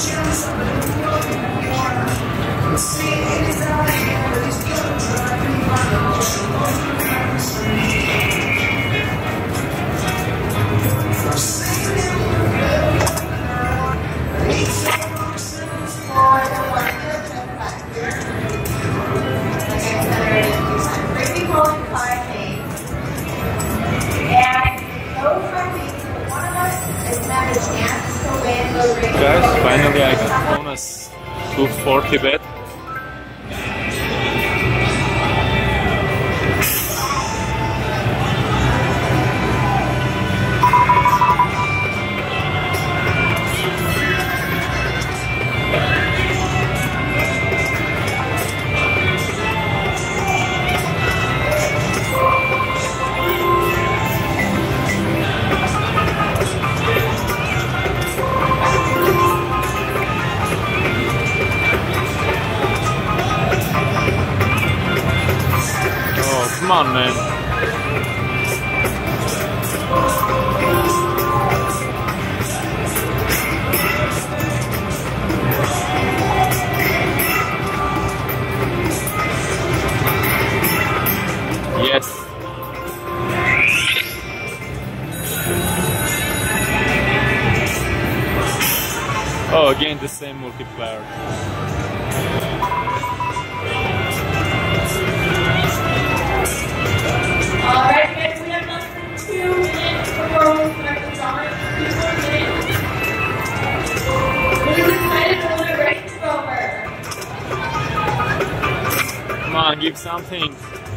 Guys, finally I got bonus 240 bet. Come on, man. Yes. Oh, again the same multiplier. Alright guys, we have less than 2 minutes before we start the summer. 2 more minutes. Really excited for the race is over. Come on, give something.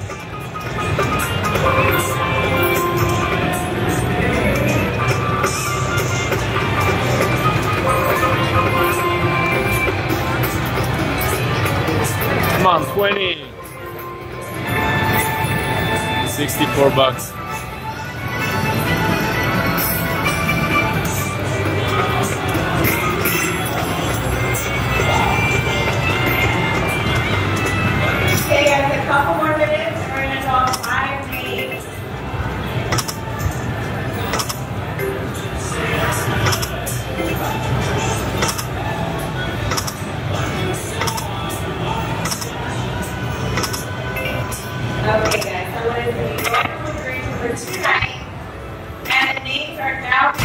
Come on, 20. 64 bucks. Okay guys, a couple more minutes and we're going to draw 5 names. Okay guys, so what is the number 3 for tonight? And the names are now